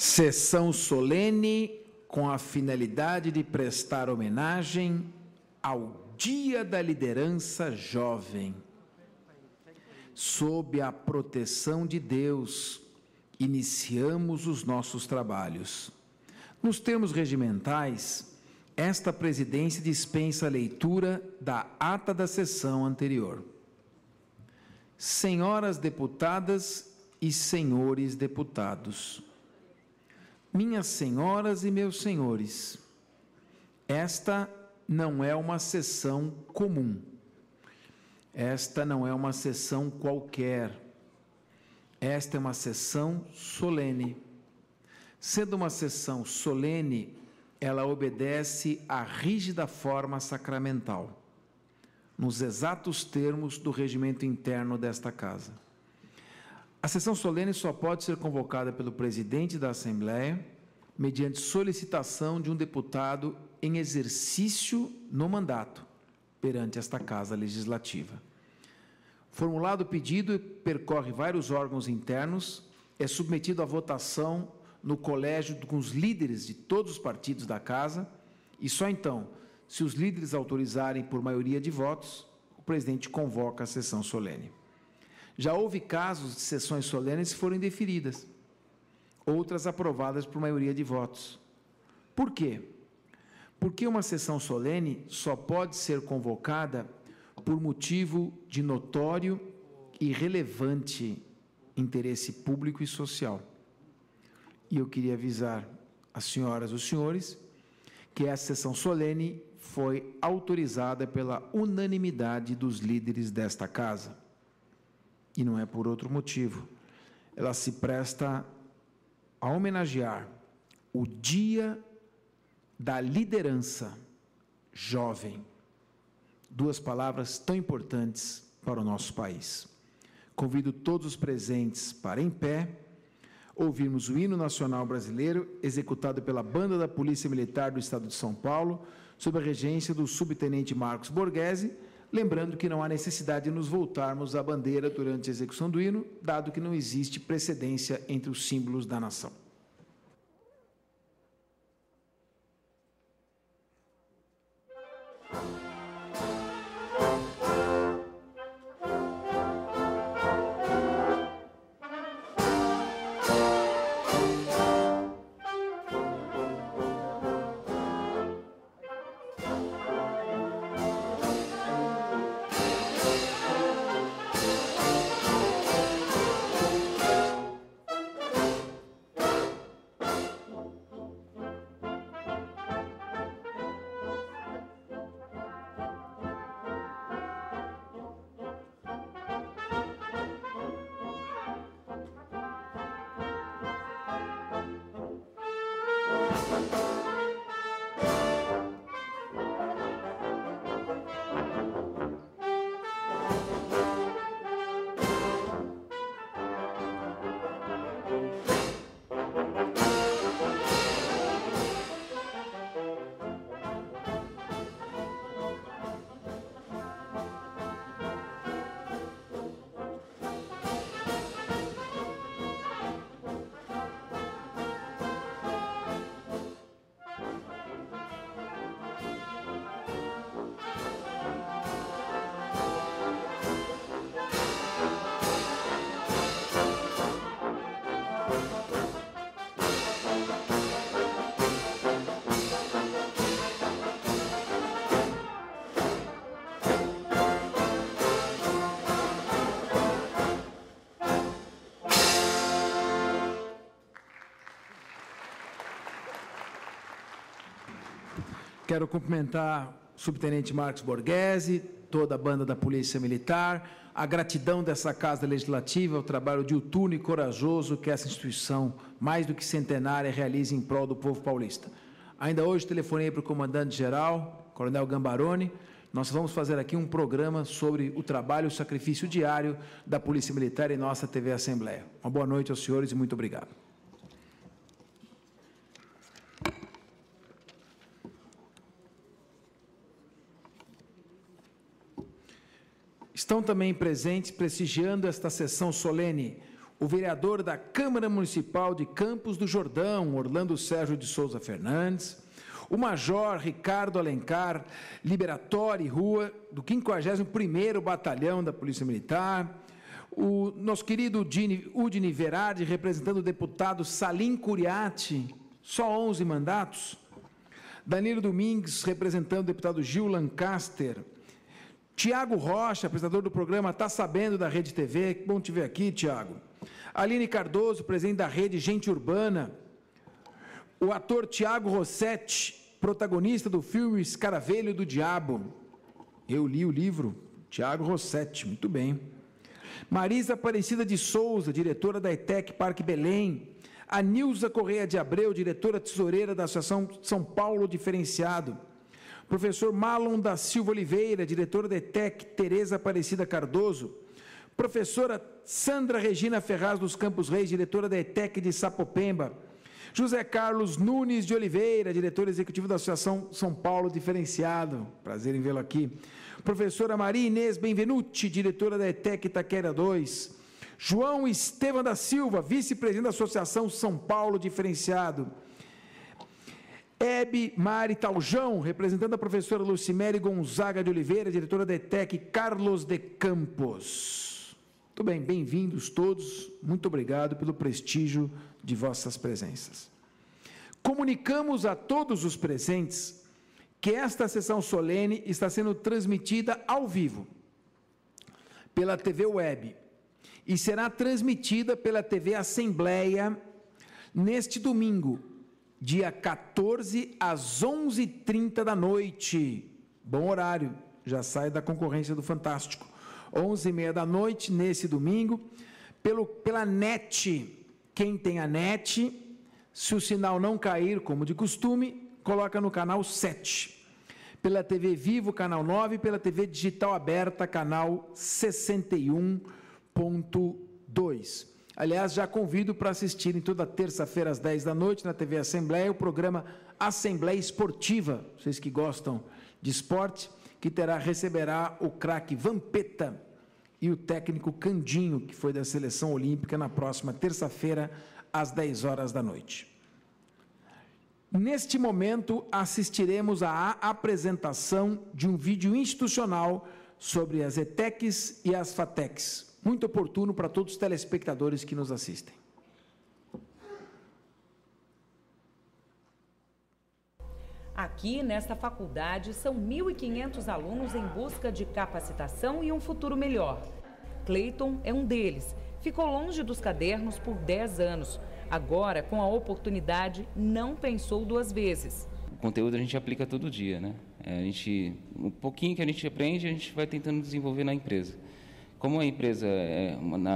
Sessão solene com a finalidade de prestar homenagem ao Dia da Liderança Jovem. Sob a proteção de Deus, iniciamos os nossos trabalhos. Nos termos regimentais, esta presidência dispensa a leitura da ata da sessão anterior. Senhoras deputadas e senhores deputados, minhas senhoras e meus senhores, esta não é uma sessão comum. Esta não é uma sessão qualquer. Esta é uma sessão solene. Sendo uma sessão solene, ela obedece à rígida forma sacramental, nos exatos termos do regimento interno desta Casa. A sessão solene só pode ser convocada pelo presidente da Assembleia, mediante solicitação de um deputado em exercício no mandato, perante esta Casa Legislativa. Formulado o pedido, percorre vários órgãos internos, é submetido à votação no colégio com os líderes de todos os partidos da Casa, e só então, se os líderes autorizarem por maioria de votos, o presidente convoca a sessão solene. Já houve casos de sessões solenes que foram indeferidas, outras aprovadas por maioria de votos. Por quê? Porque uma sessão solene só pode ser convocada por motivo de notório e relevante interesse público e social. E eu queria avisar as senhoras e os senhores que essa sessão solene foi autorizada pela unanimidade dos líderes desta Casa. E não é por outro motivo. Ela se presta a homenagear o Dia da Liderança Jovem. Duas palavras tão importantes para o nosso país. Convido todos os presentes para, em pé, ouvirmos o hino nacional brasileiro, executado pela Banda da Polícia Militar do Estado de São Paulo, sob a regência do subtenente Marcos Borghese, lembrando que não há necessidade de nos voltarmos à bandeira durante a execução do hino, dado que não existe precedência entre os símbolos da nação. Quero cumprimentar o subtenente Marcos Borghese, toda a banda da Polícia Militar, a gratidão dessa Casa Legislativa, o trabalho diuturno e corajoso que essa instituição, mais do que centenária, realiza em prol do povo paulista. Ainda hoje telefonei para o comandante-geral, Coronel Gambaroni. Nós vamos fazer aqui um programa sobre o trabalho e o sacrifício diário da Polícia Militar em nossa TV Assembleia. Uma boa noite aos senhores e muito obrigado. Estão também presentes, prestigiando esta sessão solene, o vereador da Câmara Municipal de Campos do Jordão, Orlando Sérgio de Souza Fernandes, o Major Ricardo Alencar Liberatori Rua, do 51º Batalhão da Polícia Militar, o nosso querido Udine Verardi, representando o deputado Salim Curiati, só 11 mandatos, Danilo Domingues, representando o deputado Gil Lancaster, Tiago Rocha, apresentador do programa Tá Sabendo da Rede TV, que bom te ver aqui, Tiago, Aline Cardoso, presidente da Rede Gente Urbana, o ator Tiago Rossetti, protagonista do filme Escaravelho do Diabo. Eu li o livro, Tiago Rossetti, muito bem. Marisa Aparecida de Souza, diretora da ETEC Parque Belém. A Nilza Correia de Abreu, diretora tesoureira da Associação São Paulo Diferenciado. Professor Marlon da Silva Oliveira, diretora da ETEC Tereza Aparecida Cardoso. Professora Sandra Regina Ferraz dos Campos Reis, diretora da ETEC de Sapopemba. José Carlos Nunes de Oliveira, diretor executivo da Associação São Paulo Diferenciado, prazer em vê-lo aqui. Professora Maria Inês Benvenuti, diretora da ETEC Itaquera 2. João Estevam da Silva, vice-presidente da Associação São Paulo Diferenciado. Hebe Mari Taljão, representando a professora Lucimere Gonzaga de Oliveira, diretora da ETEC Carlos de Campos. Muito bem, bem-vindos todos, muito obrigado pelo prestígio de vossas presenças. Comunicamos a todos os presentes que esta sessão solene está sendo transmitida ao vivo pela TV Web e será transmitida pela TV Assembleia neste domingo, dia 14 às 11h30 da noite. Bom horário, já sai da concorrência do Fantástico. 11h30 da noite, nesse domingo, pela NET. Quem tem a NET, se o sinal não cair, como de costume, coloca no canal 7. Pela TV Vivo, canal 9, pela TV Digital Aberta, canal 61.2. Aliás, já convido para assistirem toda terça-feira às 10 da noite, na TV Assembleia, o programa Assembleia Esportiva, vocês que gostam de esporte, que receberá o craque Vampeta e o técnico Candinho, que foi da Seleção Olímpica, na próxima terça-feira, às 10 horas da noite. Neste momento, assistiremos à apresentação de um vídeo institucional sobre as ETECs e as FATECs, muito oportuno para todos os telespectadores que nos assistem. Aqui, nesta faculdade, são 1.500 alunos em busca de capacitação e um futuro melhor. Cleiton é um deles. Ficou longe dos cadernos por 10 anos. Agora, com a oportunidade, não pensou duas vezes. O conteúdo a gente aplica todo dia, né? Um pouquinho que a gente aprende, a gente vai tentando desenvolver na empresa. Como a empresa é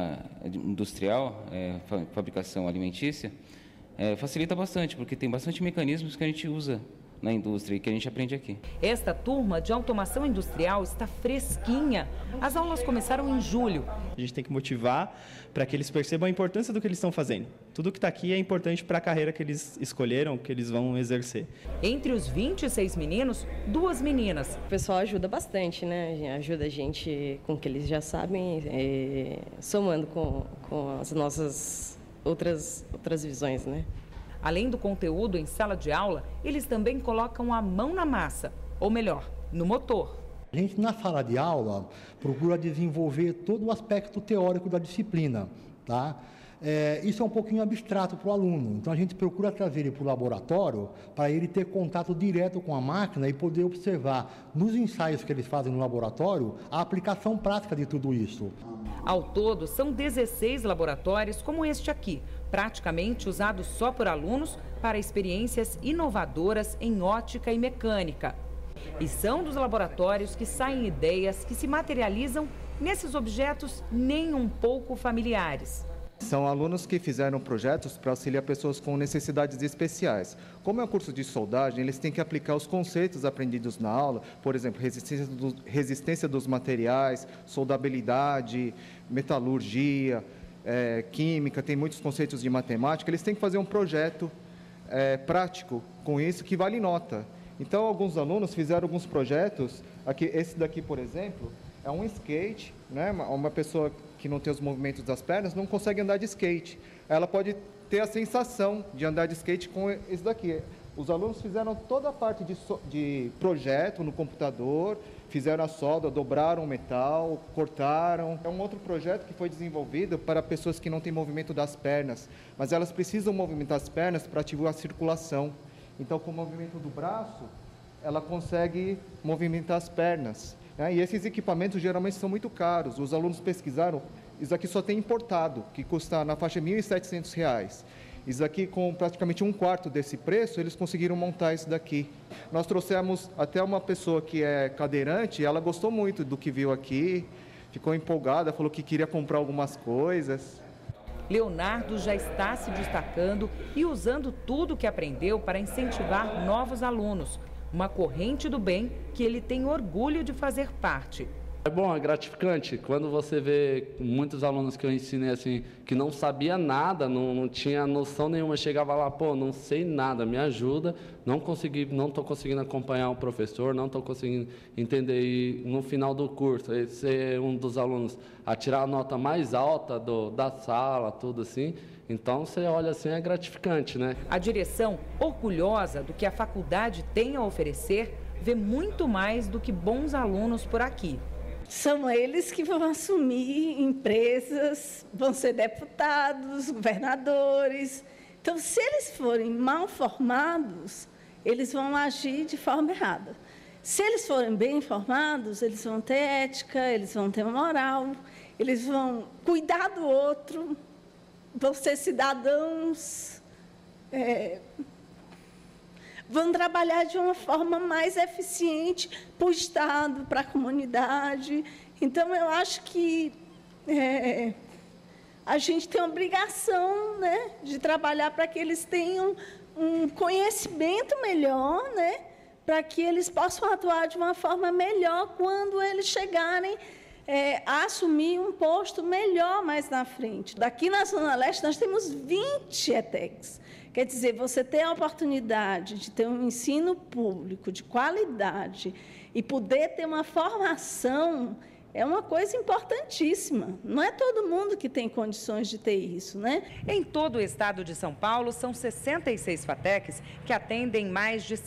industrial, fabricação alimentícia, facilita bastante, porque tem bastante mecanismos que a gente usa na indústria e que a gente aprende aqui. Esta turma de automação industrial está fresquinha. As aulas começaram em julho. A gente tem que motivar para que eles percebam a importância do que eles estão fazendo. Tudo que está aqui é importante para a carreira que eles escolheram, que eles vão exercer. Entre os 26 meninos, 2 meninas. O pessoal ajuda bastante, né? Ajuda a gente com o que eles já sabem, somando com as nossas outras visões, né? Além do conteúdo em sala de aula, eles também colocam a mão na massa, ou melhor, no motor. A gente, na sala de aula, procura desenvolver todo o aspecto teórico da disciplina, tá? Isso é um pouquinho abstrato para o aluno, então a gente procura trazer ele para o laboratório para ele ter contato direto com a máquina e poder observar nos ensaios que eles fazem no laboratório a aplicação prática de tudo isso. Ao todo, são 16 laboratórios como este aqui, praticamente usados só por alunos para experiências inovadoras em ótica e mecânica. E são dos laboratórios que saem ideias que se materializam nesses objetos nem um pouco familiares. São alunos que fizeram projetos para auxiliar pessoas com necessidades especiais. Como é um curso de soldagem, eles têm que aplicar os conceitos aprendidos na aula, por exemplo, resistência dos materiais, soldabilidade, metalurgia, química, tem muitos conceitos de matemática. Eles têm que fazer um projeto prático com isso que vale nota. Então, alguns alunos fizeram alguns projetos, esse daqui, por exemplo, é um skate, né? Uma pessoa que não tem os movimentos das pernas não consegue andar de skate. Ela pode ter a sensação de andar de skate com isso daqui. Os alunos fizeram toda a parte de projeto no computador, fizeram a solda, dobraram o metal, cortaram. É um outro projeto que foi desenvolvido para pessoas que não têm movimento das pernas, mas elas precisam movimentar as pernas para ativar a circulação. Então, com o movimento do braço, ela consegue movimentar as pernas. E esses equipamentos geralmente são muito caros. Os alunos pesquisaram, isso aqui só tem importado, que custa na faixa de R$ 1.700. Isso aqui, com praticamente um quarto desse preço, eles conseguiram montar isso daqui. Nós trouxemos até uma pessoa que é cadeirante, e ela gostou muito do que viu aqui, ficou empolgada, falou que queria comprar algumas coisas. Leonardo já está se destacando e usando tudo que aprendeu para incentivar novos alunos. Uma corrente do bem que ele tem orgulho de fazer parte. É bom, é gratificante. Quando você vê muitos alunos que eu ensinei assim, que não sabia nada, não tinha noção nenhuma, chegava lá, pô, não sei nada, me ajuda, não estou conseguindo acompanhar o professor, não estou conseguindo entender. E no final do curso, ser um dos alunos a tirar a nota mais alta da sala, tudo assim. Então, você olha assim, é gratificante, né? A direção, orgulhosa do que a faculdade tem a oferecer, vê muito mais do que bons alunos por aqui. São eles que vão assumir empresas, vão ser deputados, governadores. Então, se eles forem mal formados, eles vão agir de forma errada. Se eles forem bem formados, eles vão ter ética, eles vão ter moral, eles vão cuidar do outro, vão ser cidadãos, vão trabalhar de uma forma mais eficiente para o Estado, para a comunidade. Então, eu acho que a gente tem a obrigação, né, de trabalhar para que eles tenham um conhecimento melhor, né, para que eles possam atuar de uma forma melhor quando eles chegarem a assumir um posto melhor mais na frente. Daqui na Zona Leste, nós temos 20 ETECs. Quer dizer, você ter a oportunidade de ter um ensino público de qualidade e poder ter uma formação é uma coisa importantíssima. Não é todo mundo que tem condições de ter isso, né? Em todo o estado de São Paulo, são 66 FATECs que atendem mais de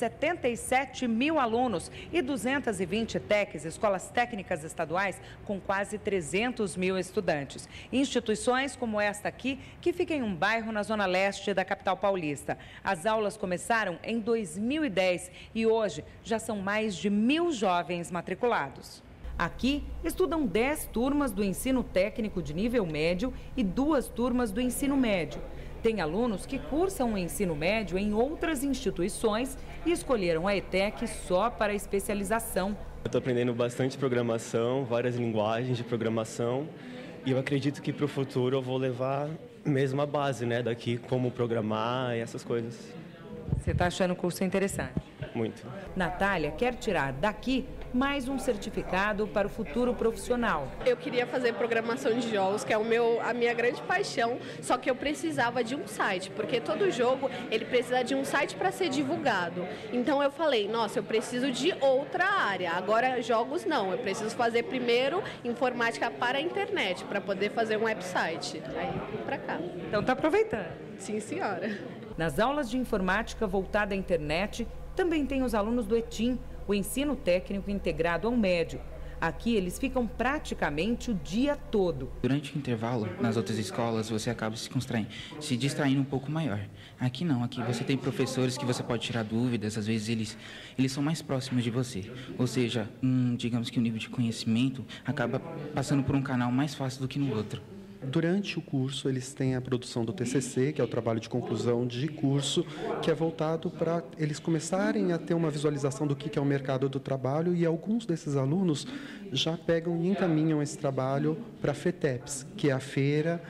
77 mil alunos e 220 TECs, escolas técnicas estaduais, com quase 300 mil estudantes. Instituições como esta aqui, que fica em um bairro na zona leste da capital paulista. As aulas começaram em 2010 e hoje já são mais de 1.000 jovens matriculados. Aqui estudam 10 turmas do ensino técnico de nível médio e 2 turmas do ensino médio. Tem alunos que cursam o ensino médio em outras instituições e escolheram a ETEC só para a especialização. Eu estou aprendendo bastante programação, várias linguagens de programação, e eu acredito que para o futuro eu vou levar mesmo a base, né, daqui, como programar e essas coisas. Você está achando o curso interessante? Muito. Natália quer tirar daqui mais um certificado para o futuro profissional. Eu queria fazer programação de jogos, que é a minha grande paixão, só que eu precisava de um site, porque todo jogo ele precisa de um site para ser divulgado. Então eu falei, nossa, eu preciso de outra área. Agora jogos não, eu preciso fazer primeiro informática para a internet, para poder fazer um website. Aí vim para cá. Então tá aproveitando. Sim, senhora. Nas aulas de informática voltada à internet, também tem os alunos do ETIM, o ensino técnico integrado ao médio. Aqui eles ficam praticamente o dia todo. Durante o intervalo, nas outras escolas, você acaba se distraindo um pouco maior. Aqui não, aqui você tem professores que você pode tirar dúvidas, às vezes eles são mais próximos de você. Ou seja, digamos que o nível de conhecimento acaba passando por um canal mais fácil do que no outro. Durante o curso, eles têm a produção do TCC, que é o trabalho de conclusão de curso, que é voltado para eles começarem a ter uma visualização do que é o mercado do trabalho, e alguns desses alunos já pegam e encaminham esse trabalho para a FETEPS, que é a Feira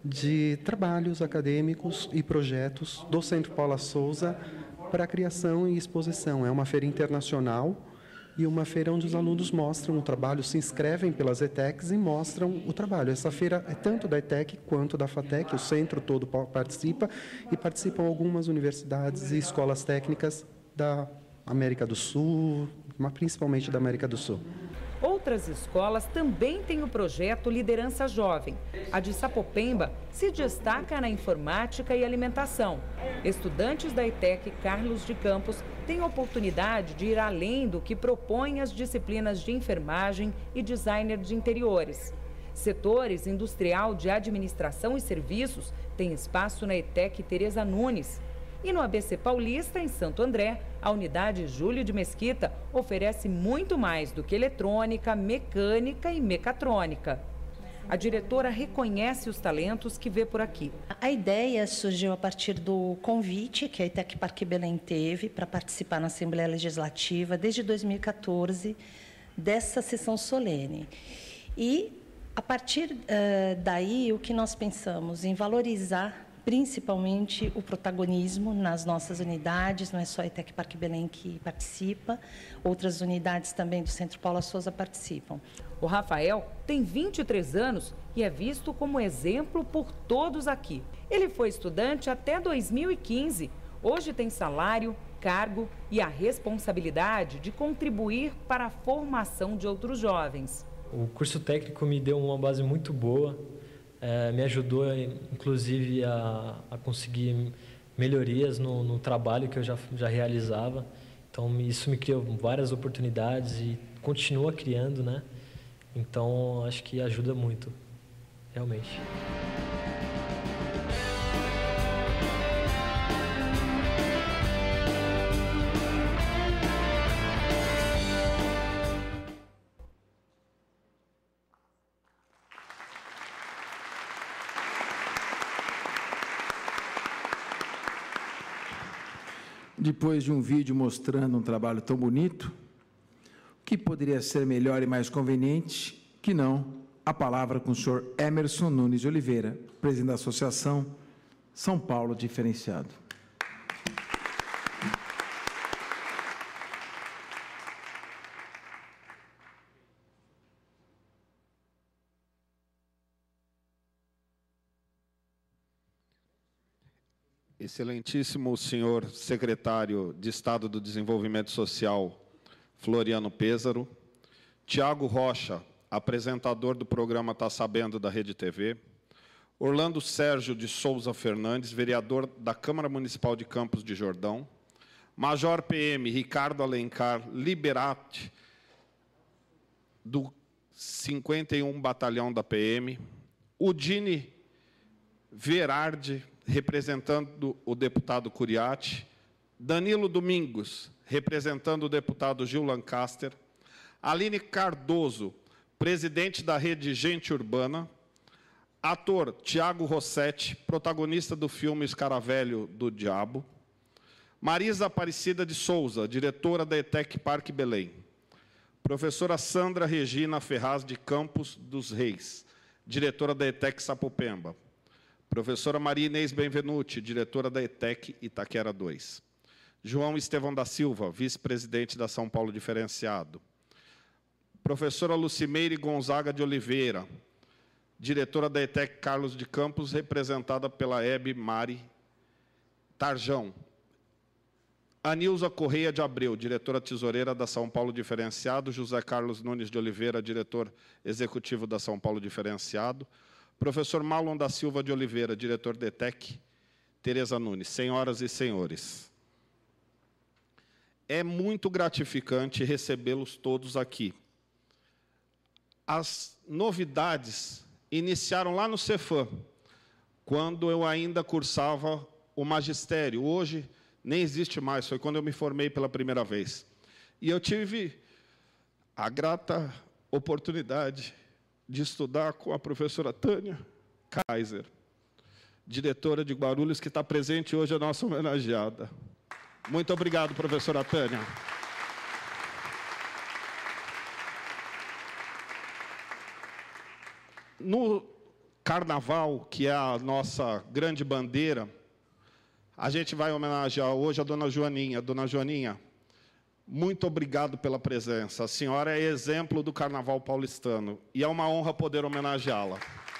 de Trabalhos Acadêmicos e Projetos do Centro Paula Souza para criação e exposição. É uma feira internacional e uma feira onde os alunos mostram o trabalho, se inscrevem pelas ETECs e mostram o trabalho. Essa feira é tanto da ETEC quanto da FATEC, o centro todo participa, e participam algumas universidades e escolas técnicas da América do Sul, mas principalmente da América do Sul. Outras escolas também têm o projeto Liderança Jovem. A de Sapopemba se destaca na informática e alimentação. Estudantes da ETEC Carlos de Campos têm a oportunidade de ir além do que propõem as disciplinas de enfermagem e designer de interiores. Setores industrial de administração e serviços têm espaço na ETEC Tereza Nunes. E no ABC Paulista, em Santo André, a unidade Júlio de Mesquita oferece muito mais do que eletrônica, mecânica e mecatrônica. A diretora reconhece os talentos que vê por aqui. A ideia surgiu a partir do convite que a ETEC Parque Belém teve para participar na Assembleia Legislativa desde 2014 dessa sessão solene. E, a partir daí, o que nós pensamos em valorizar principalmente o protagonismo nas nossas unidades, não é só a ETEC Parque Belém que participa, outras unidades também do Centro Paula Souza participam. O Rafael tem 23 anos e é visto como exemplo por todos aqui. Ele foi estudante até 2015, hoje tem salário, cargo e a responsabilidade de contribuir para a formação de outros jovens. O curso técnico me deu uma base muito boa. Me ajudou, inclusive, a conseguir melhorias no trabalho que eu já realizava. Então, isso me criou várias oportunidades e continua criando, né? Então, acho que ajuda muito, realmente. Depois de um vídeo mostrando um trabalho tão bonito, o que poderia ser melhor e mais conveniente que não a palavra com o senhor Emerson Nunes de Oliveira, presidente da Associação São Paulo Diferenciado. Excelentíssimo senhor secretário de Estado do Desenvolvimento Social, Floriano Pêsaro, Tiago Rocha, apresentador do programa Tá Sabendo da Rede TV, Orlando Sérgio de Souza Fernandes, vereador da Câmara Municipal de Campos de Jordão, Major PM Ricardo Alencar Liberati, do 51 Batalhão da PM, Udine Verardi, representando o deputado Curiati, Danilo Domingos, representando o deputado Gil Lancaster, Aline Cardoso, presidente da Rede Gente Urbana, ator Tiago Rossetti, protagonista do filme Escaravelho do Diabo, Marisa Aparecida de Souza, diretora da ETEC Parque Belém, professora Sandra Regina Ferraz de Campos dos Reis, diretora da ETEC Sapopemba, professora Maria Inês Benvenuti, diretora da ETEC Itaquera 2. João Estevão da Silva, vice-presidente da São Paulo Diferenciado. Professora Lucimeire Gonzaga de Oliveira, diretora da ETEC Carlos de Campos, representada pela Hebe Mari Tarjão. Anilza Correia de Abreu, diretora tesoureira da São Paulo Diferenciado. José Carlos Nunes de Oliveira, diretor executivo da São Paulo Diferenciado. Professor Marlon da Silva de Oliveira, diretor da ETEC, Tereza Nunes. Senhoras e senhores, é muito gratificante recebê-los todos aqui. As novidades iniciaram lá no Cefam, quando eu ainda cursava o magistério. Hoje nem existe mais, foi quando eu me formei pela primeira vez. E eu tive a grata oportunidade de estudar com a professora Tânia Kaiser, diretora de Guarulhos, que está presente hoje, a nossa homenageada. Muito obrigado, professora Tânia. No Carnaval, que é a nossa grande bandeira, a gente vai homenagear hoje a dona Joaninha. Dona Joaninha, muito obrigado pela presença. A senhora é exemplo do Carnaval paulistano e é uma honra poder homenageá-la.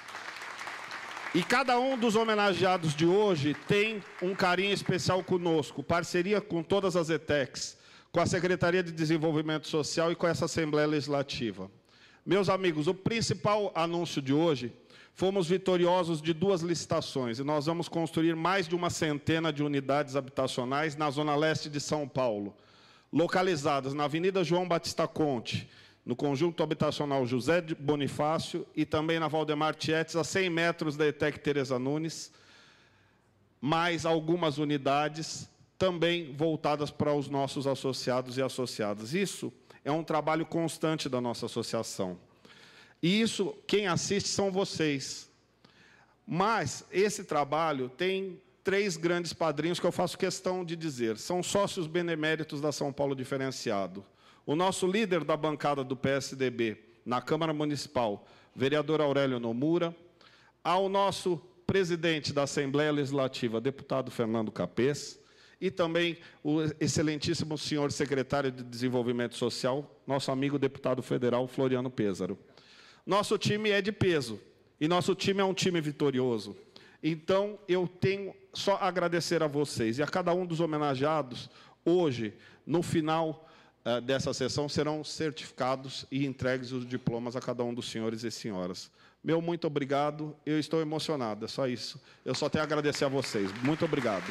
E cada um dos homenageados de hoje tem um carinho especial conosco, parceria com todas as ETECs, com a Secretaria de Desenvolvimento Social e com essa Assembleia Legislativa. Meus amigos, o principal anúncio de hoje, fomos vitoriosos de 2 licitações e nós vamos construir mais de 100 de unidades habitacionais na Zona Leste de São Paulo, localizadas na Avenida João Batista Conte, no Conjunto Habitacional José de Bonifácio e também na Valdemar Tietz, a 100 metros da ETEC Tereza Nunes, mais algumas unidades também voltadas para os nossos associados e associadas. Isso é um trabalho constante da nossa associação. E isso, quem assiste são vocês. Mas esse trabalho tem 3 grandes padrinhos que eu faço questão de dizer. São sócios beneméritos da São Paulo Diferenciado. O nosso líder da bancada do PSDB na Câmara Municipal, vereador Aurélio Nomura, ao nosso presidente da Assembleia Legislativa, deputado Fernando Capês, e também o excelentíssimo senhor secretário de Desenvolvimento Social, nosso amigo deputado federal Floriano Pêsaro. Nosso time é de peso, e nosso time é um time vitorioso. Então, eu tenho só a agradecer a vocês, e a cada um dos homenageados, hoje, no final dessa sessão, serão certificados e entregues os diplomas a cada um dos senhores e senhoras. Meu muito obrigado, eu estou emocionado, é só isso. Eu só tenho a agradecer a vocês. Muito obrigado.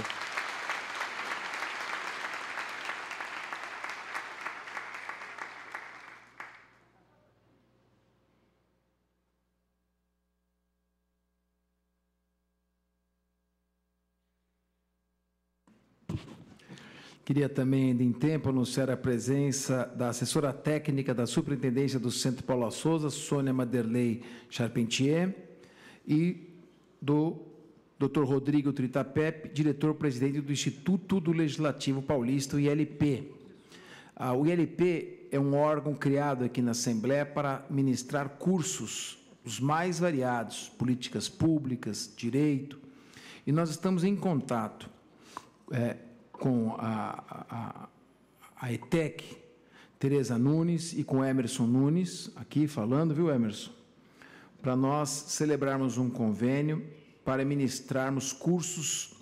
Queria também, ainda em tempo, anunciar a presença da assessora técnica da Superintendência do Centro Paulo Souza, Sônia Maderley Charpentier, e do Dr. Rodrigo Tritapep, diretor-presidente do Instituto do Legislativo Paulista, o ILP. O ILP é um órgão criado aqui na Assembleia para ministrar cursos, os mais variados, políticas públicas, direito, e nós estamos em contato com a ETEC Tereza Nunes e com Emerson Nunes, aqui falando, viu, Emerson? Para nós celebrarmos um convênio para ministrarmos cursos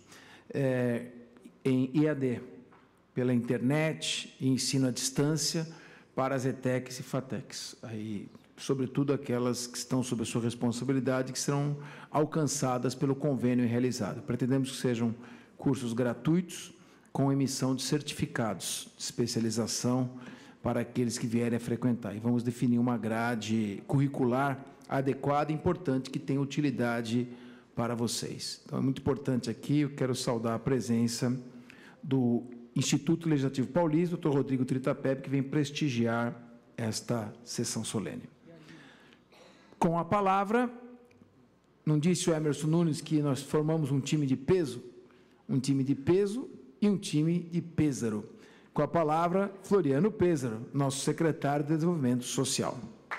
em EAD, pela internet e ensino à distância para as ETECs e FATECs, aí, sobretudo aquelas que estão sob a sua responsabilidade, que serão alcançadas pelo convênio realizado. Pretendemos que sejam cursos gratuitos, com emissão de certificados de especialização para aqueles que vierem a frequentar. E vamos definir uma grade curricular adequada e importante que tenha utilidade para vocês. Então, é muito importante aqui, eu quero saudar a presença do Instituto Legislativo Paulista, Dr. Rodrigo Tritapep, que vem prestigiar esta sessão solene. Com a palavra, não disse o Emerson Nunes que nós formamos um time de peso? Um time de peso e um time de Pêsaro. Com a palavra, Floriano Pêsaro, nosso secretário de Desenvolvimento Social.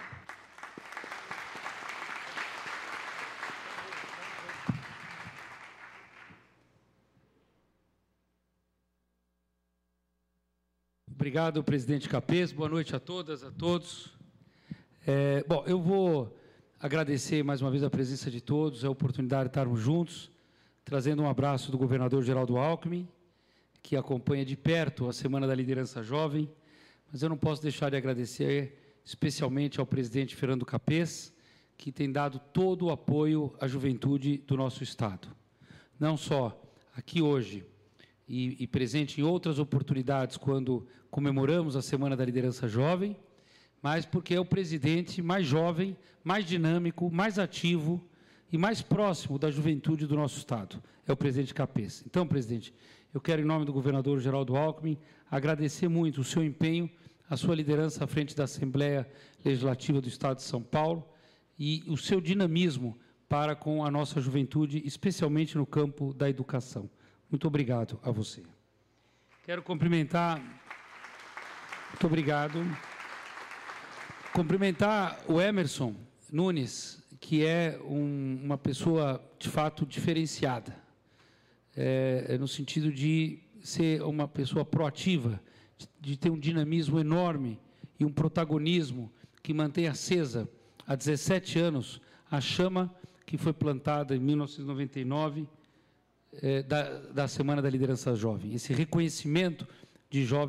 Obrigado, presidente Capês. Boa noite a todas, a todos. Bom, eu vou agradecer mais uma vez a presença de todos, a oportunidade de estarmos juntos, trazendo um abraço do governador Geraldo Alckmin, que acompanha de perto a Semana da Liderança Jovem, mas eu não posso deixar de agradecer especialmente ao presidente Fernando Capês, que tem dado todo o apoio à juventude do nosso Estado. Não só aqui hoje e presente em outras oportunidades quando comemoramos a Semana da Liderança Jovem, mas porque é o presidente mais jovem, mais dinâmico, mais ativo e mais próximo da juventude do nosso Estado. É o presidente Capês. Então, presidente, eu quero, em nome do governador Geraldo Alckmin, agradecer muito o seu empenho, a sua liderança à frente da Assembleia Legislativa do Estado de São Paulo e o seu dinamismo para com a nossa juventude, especialmente no campo da educação. Muito obrigado a você. Quero cumprimentar... Muito obrigado. Cumprimentar o Emerson Nunes, que é uma pessoa, de fato, diferenciada. No sentido de ser uma pessoa proativa, de ter um dinamismo enorme e um protagonismo que mantém acesa, há 17 anos, a chama que foi plantada em 1999 da Semana da Liderança Jovem. Esse reconhecimento de jovens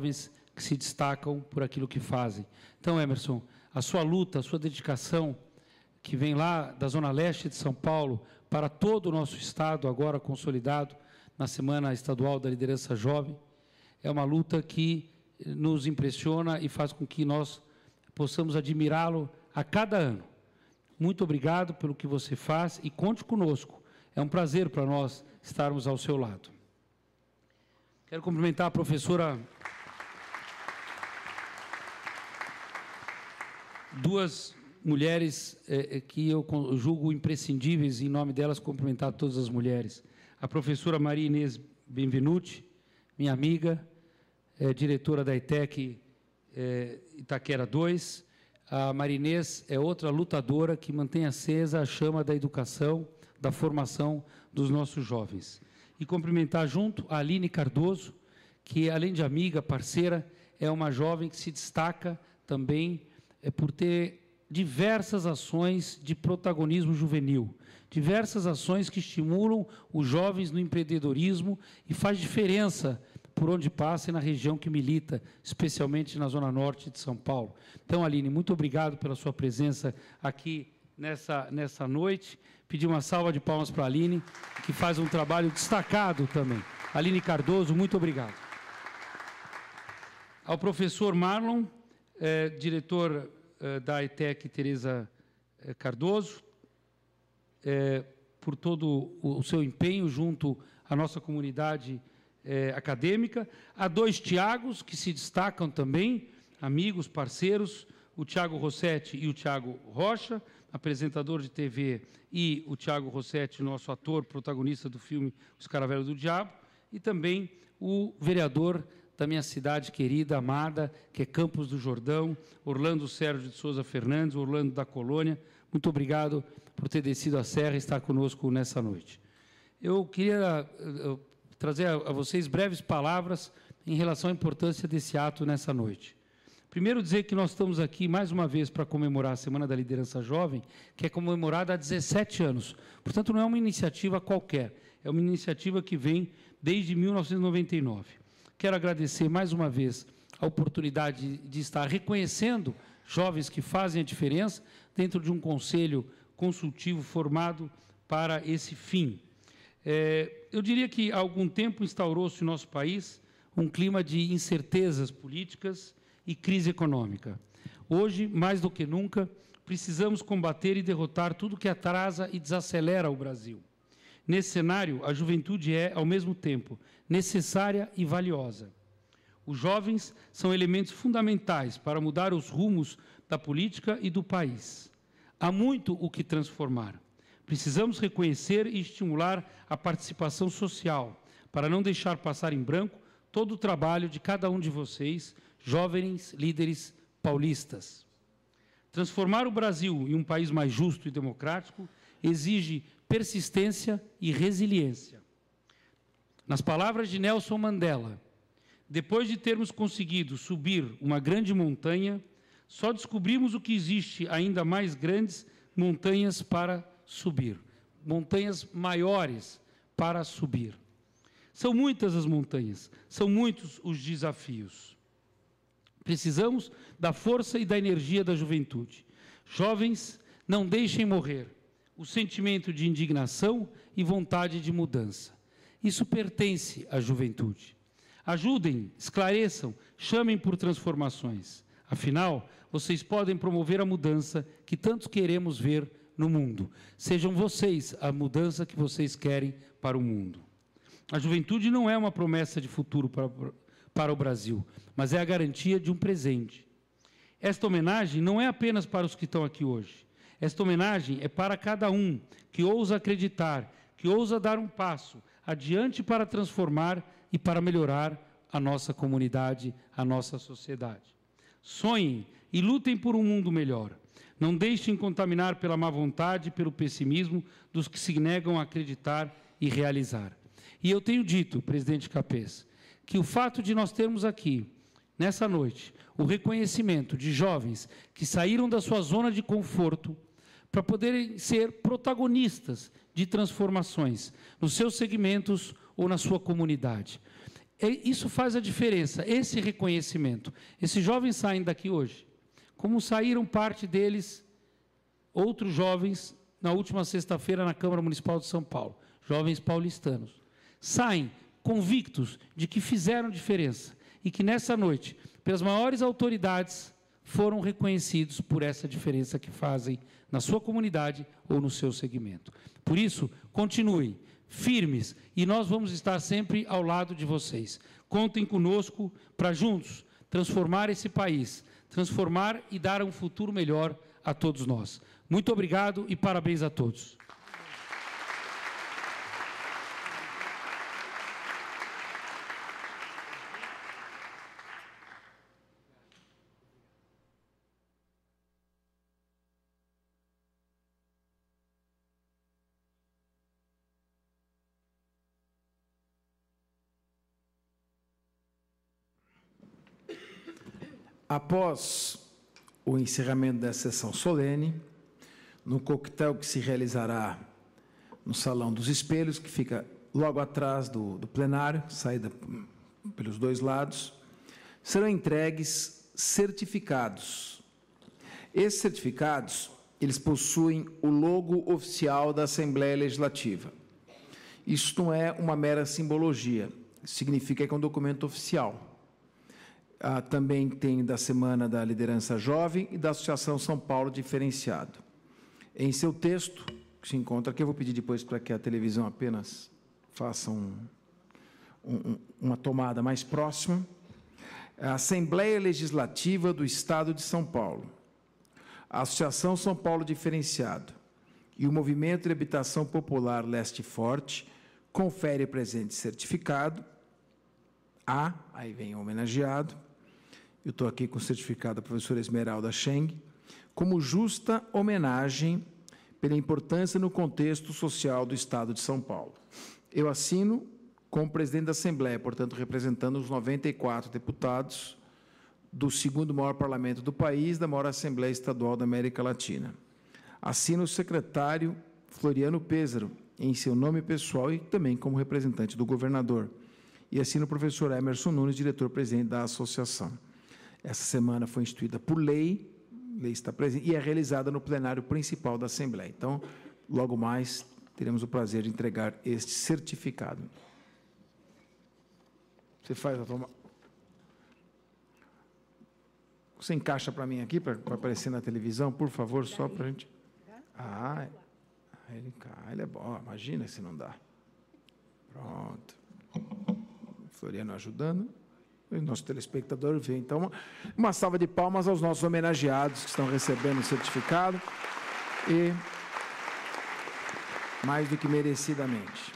que se destacam por aquilo que fazem. Então, Emerson, a sua luta, a sua dedicação, que vem lá da Zona Leste de São Paulo para todo o nosso Estado, agora consolidado na Semana Estadual da Liderança Jovem, é uma luta que nos impressiona e faz com que nós possamos admirá-lo a cada ano. Muito obrigado pelo que você faz e conte conosco. É um prazer para nós estarmos ao seu lado. Quero cumprimentar a professora... Duas mulheres que eu julgo imprescindíveis, em nome delas, cumprimentar todas as mulheres. A professora Maria Inês Benvenuti, minha amiga, diretora da ETEC Itaquera 2. A Maria Inês é outra lutadora que mantém acesa a chama da educação, da formação dos nossos jovens. E cumprimentar junto a Aline Cardoso, que, além de amiga, parceira, é uma jovem que se destaca também por ter diversas ações de protagonismo juvenil, diversas ações que estimulam os jovens no empreendedorismo e faz diferença por onde passa e na região que milita, especialmente na Zona Norte de São Paulo. Então, Aline, muito obrigado pela sua presença aqui nessa noite. Pedir uma salva de palmas para a Aline, que faz um trabalho destacado também. Aline Cardoso, muito obrigado. Ao professor Marlon, diretor da ETEC Tereza Cardoso, por todo o seu empenho junto à nossa comunidade acadêmica. Há dois Tiagos que se destacam também, amigos, parceiros, o Tiago Rossetti e o Tiago Rocha, apresentador de TV, e o Tiago Rossetti, nosso ator, protagonista do filme Os Caravelos do Diabo, e também o vereador da minha cidade querida, amada, que é Campos do Jordão, Orlando Sérgio de Souza Fernandes, Orlando da Colônia. Muito obrigado por ter descido a serra e estar conosco nessa noite. Eu queria trazer a vocês breves palavras em relação à importância desse ato nessa noite. Primeiro, dizer que nós estamos aqui, mais uma vez, para comemorar a Semana da Liderança Jovem, que é comemorada há 17 anos. Portanto, não é uma iniciativa qualquer, é uma iniciativa que vem desde 1999. Quero agradecer mais uma vez a oportunidade de estar reconhecendo jovens que fazem a diferença dentro de um conselho consultivo formado para esse fim. Eu diria que há algum tempo instaurou-se no nosso país um clima de incertezas políticas e crise econômica. Hoje, mais do que nunca, precisamos combater e derrotar tudo que atrasa e desacelera o Brasil. Nesse cenário, a juventude é, ao mesmo tempo, necessária e valiosa. Os jovens são elementos fundamentais para mudar os rumos da política e do país. Há muito o que transformar. Precisamos reconhecer e estimular a participação social, para não deixar passar em branco todo o trabalho de cada um de vocês, jovens líderes paulistas. Transformar o Brasil em um país mais justo e democrático exige persistência e resiliência. Nas palavras de Nelson Mandela, depois de termos conseguido subir uma grande montanha, só descobrimos o que existe ainda mais grandes montanhas para subir, montanhas maiores para subir. São muitas as montanhas, são muitos os desafios. Precisamos da força e da energia da juventude. Jovens, não deixem morrer o sentimento de indignação e vontade de mudança. Isso pertence à juventude. Ajudem, esclareçam, chamem por transformações. Afinal, vocês podem promover a mudança que tantos queremos ver no mundo. Sejam vocês a mudança que vocês querem para o mundo. A juventude não é uma promessa de futuro para o Brasil, mas é a garantia de um presente. Esta homenagem não é apenas para os que estão aqui hoje. Esta homenagem é para cada um que ousa acreditar, que ousa dar um passo adiante para transformar e para melhorar a nossa comunidade, a nossa sociedade. Sonhem e lutem por um mundo melhor. Não deixem contaminar pela má vontade e pelo pessimismo dos que se negam a acreditar e realizar. E eu tenho dito, presidente Capês, que o fato de nós termos aqui, nessa noite, o reconhecimento de jovens que saíram da sua zona de conforto para poderem ser protagonistas de transformações nos seus segmentos ou na sua comunidade. isso faz a diferença, esse reconhecimento. Esses jovens saem daqui hoje, como saíram parte deles, outros jovens, na última sexta-feira na Câmara Municipal de São Paulo, jovens paulistanos. Saem convictos de que fizeram diferença e que nessa noite, pelas maiores autoridades, foram reconhecidos por essa diferença que fazem na sua comunidade ou no seu segmento. Por isso, continuem firmes e nós vamos estar sempre ao lado de vocês. Contem conosco para juntos transformar esse país, transformar e dar um futuro melhor a todos nós. Muito obrigado e parabéns a todos. Após o encerramento da sessão solene, no coquetel que se realizará no Salão dos Espelhos, que fica logo atrás do plenário, saída pelos dois lados, serão entregues certificados. Esses certificados, eles possuem o logo oficial da Assembleia Legislativa. Isso não é uma mera simbologia, significa que é um documento oficial. Também tem da Semana da Liderança Jovem e da Associação São Paulo Diferenciado. Em seu texto, que se encontra aqui, eu vou pedir depois para que a televisão apenas faça uma tomada mais próxima. A Assembleia Legislativa do Estado de São Paulo, a Associação São Paulo Diferenciado e o Movimento de Habitação Popular Leste Forte confere presente certificado. Aí vem o homenageado. Eu estou aqui com o certificado da professora Esmeralda Cheng, como justa homenagem pela importância no contexto social do Estado de São Paulo. Eu assino como presidente da Assembleia, portanto, representando os 94 deputados do segundo maior parlamento do país, da maior Assembleia Estadual da América Latina. Assino o secretário Floriano Pêsaro, em seu nome pessoal e também como representante do governador. E assino o professor Emerson Nunes, diretor-presidente da associação. Essa semana foi instituída por lei está presente, e é realizada no plenário principal da Assembleia. Então, logo mais, teremos o prazer de entregar este certificado. Você faz a toma... Você encaixa para mim aqui, para aparecer na televisão, por favor, só para a gente... ele é bom, imagina se não dá. Pronto. Floriano ajudando. O nosso telespectador vê. Então, uma salva de palmas aos nossos homenageados que estão recebendo o certificado e mais do que merecidamente.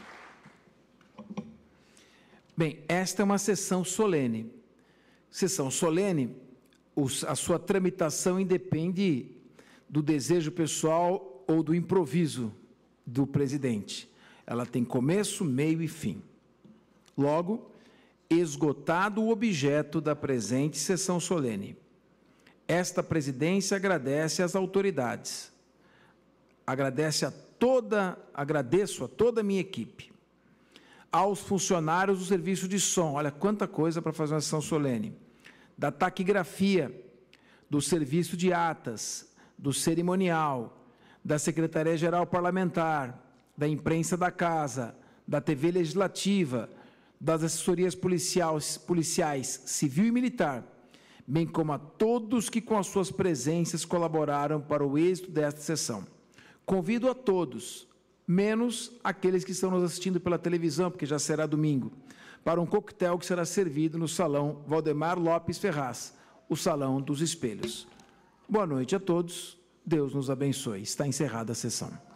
Bem, esta é uma sessão solene. Sessão solene, a sua tramitação independe do desejo pessoal ou do improviso do presidente. Ela tem começo, meio e fim. Logo, esgotado o objeto da presente sessão solene, esta presidência agradece às autoridades, agradeço a toda a minha equipe, aos funcionários do serviço de som, olha quanta coisa para fazer uma sessão solene, da taquigrafia, do serviço de atas, do cerimonial, da Secretaria-Geral Parlamentar, da imprensa da Casa, da TV Legislativa, das assessorias policiais civil e militar, bem como a todos que com as suas presenças colaboraram para o êxito desta sessão. Convido a todos, menos aqueles que estão nos assistindo pela televisão, porque já será domingo, para um coquetel que será servido no Salão Valdemar Lopes Ferraz, o Salão dos Espelhos. Boa noite a todos, Deus nos abençoe. Está encerrada a sessão.